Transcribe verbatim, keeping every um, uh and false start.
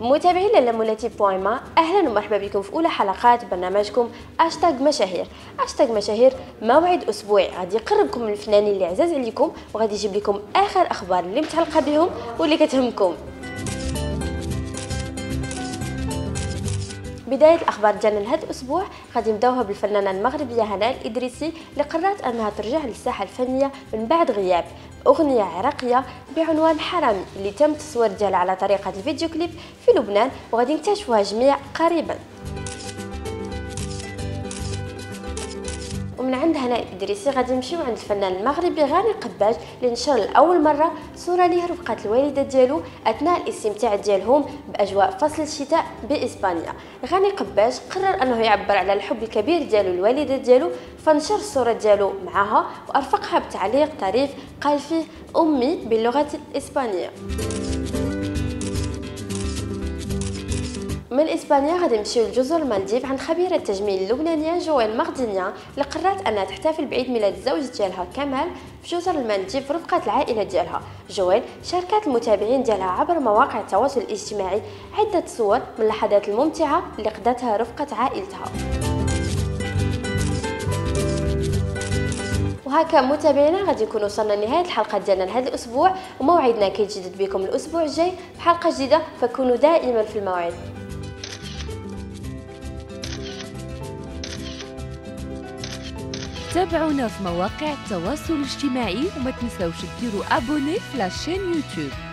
متابعين للمولاتي بوين ما، اهلا ومرحبا بكم في اولى حلقات برنامجكم اشتاغ مشاهير. اشتاغ مشاهير موعد اسبوعي غادي يقربكم من الفنانين اللي عزاز عليكم وغادي يجيب لكم اخر اخبار اللي متعلقه بهم واللي كتهمكم. بداية الأخبار ديالنا لهذا الأسبوع غادي نبداوها بالفنانة المغربية هناء الإدريسي اللي قررت أنها ترجع للساحة الفنية من بعد غياب أغنية عراقية بعنوان حرامي اللي تم التصوير ديالها على طريقة الفيديو كليب في لبنان وغادي نكتشفوها جميع قريبا. ومن عند هناء الإدريسي غادي نمشيو عند الفنان المغربي غاني قباج اللي نشر لاول مره صوره ليه رفقه الوالده ديالو اثناء الاستمتاع ديالهم باجواء فصل الشتاء باسبانيا. غاني قباج قرر انه يعبر على الحب الكبير ديالو للوالده ديالو، فنشر الصوره ديالو معها وارفقها بتعليق طريف قال فيه امي باللغه الاسبانيه. من اسبانيا غادي نمشيو لجزر المالديف عند خبيره التجميل اللبنانيه جويل مغدينيا اللي قررت انها تحتفل بعيد ميلاد الزوج ديالها كمال في جزر المالديف رفقه العائله ديالها. جويل شاركت المتابعين ديالها عبر مواقع التواصل الاجتماعي عده صور من اللحظات الممتعه اللي قضتها رفقه عائلتها. وهكا متابعينا غادي نكون وصلنا لنهايه الحلقه ديالنا لهذا الاسبوع، وموعدنا كيتجدد بكم الاسبوع الجاي بحلقه جديده، فكونوا دائما في الموعد. تابعونا في مواقع التواصل الاجتماعي وما تنسوش ديروا ابوني في لاشين يوتيوب.